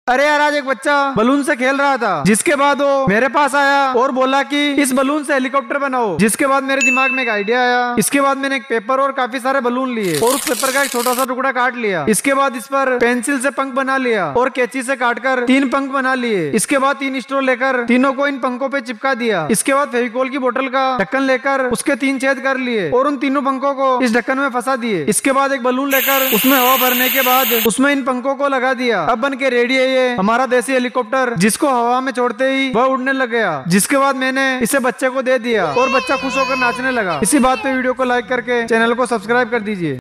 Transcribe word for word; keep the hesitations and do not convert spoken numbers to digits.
अरे यार आज एक बच्चा बलून से खेल रहा था, जिसके बाद वो मेरे पास आया और बोला कि इस बलून से हेलीकॉप्टर बनाओ। जिसके बाद मेरे दिमाग में एक आइडिया आया। इसके बाद मैंने एक पेपर और काफी सारे बलून लिए और उस पेपर का एक छोटा सा टुकड़ा काट लिया। इसके बाद इस पर पेंसिल से पंख बना लिया और कैंची से काटकर तीन पंख बना लिए। इसके बाद तीन स्ट्रो लेकर तीनों को इन पंखों पे चिपका दिया। इसके बाद फेविकोल की बोतल का ढक्कन लेकर उसके तीन छेद कर लिए और उन तीनों पंखों को इस ढक्कन में फंसा दिए। इसके बाद एक बलून लेकर उसमें हवा भरने के बाद उसमें इन पंखों को लगा दिया। अब बन के रेडी है ये हमारा देसी हेलीकॉप्टर, जिसको हवा में छोड़ते ही वह उड़ने लग गया। जिसके बाद मैंने इसे बच्चे को दे दिया और बच्चा खुश होकर नाचने लगा। इसी बात पे वीडियो को लाइक करके चैनल को सब्सक्राइब कर दीजिए।